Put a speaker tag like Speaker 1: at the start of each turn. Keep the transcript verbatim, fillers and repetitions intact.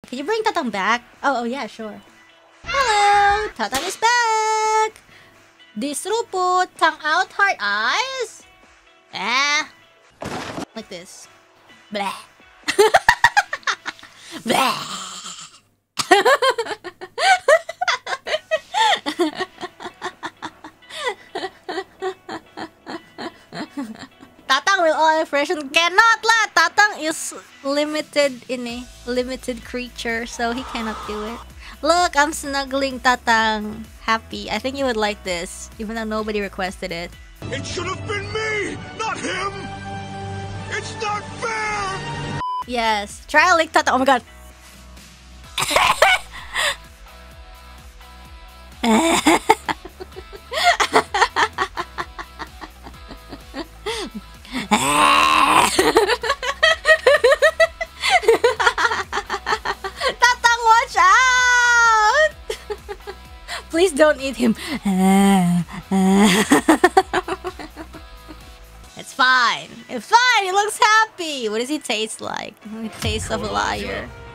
Speaker 1: Can you bring Tatang back? Oh, oh yeah, sure. Hello! Tatang is back! Disruput, tongue out, heart eyes. Ah. Like this. Blah. Blah. Tatang will all freshen. Cannot lah. Tatang is limited in a limited creature, so he cannot do it. Look, I'm snuggling Tatang. Happy. I think you would like this, even though nobody requested it.
Speaker 2: It should have been me, not him. It's not fair.
Speaker 1: Yes. Try a lick Tatang. Oh my god. Tatang, watch out! Please don't eat him. It's fine. It's fine. He looks happy. What does he taste like? He tastes of a liar.